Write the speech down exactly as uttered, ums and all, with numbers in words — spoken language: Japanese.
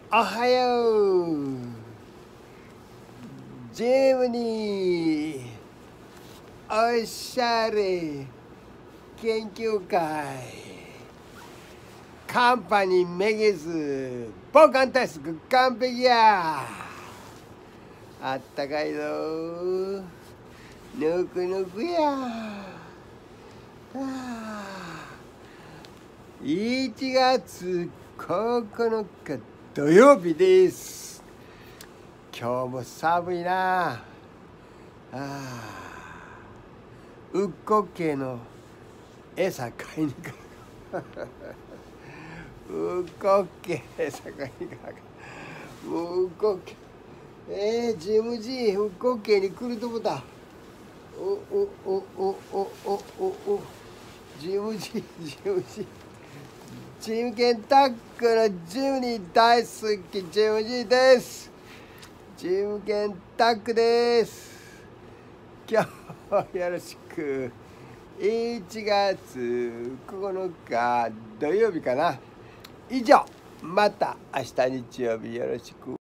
おはよう。ジムニーおしゃれ研究会カンパニーめげずボカンタスク完璧や。あったかいぞ。ぬくぬくや。いちがつここのか土曜日です。今日も寒いなあ。あうっこっけの餌買いに行かうっこっけ餌買いに行かうっこっけえー、ジムジーうっこっけに来るとこだ。おおおおおおおおジムジージムジージムケンタックのジムに大好きジムジーです。ジムケンタックです。今日よろしく。いちがつここのか土曜日かな。以上、また明日日曜日よろしく。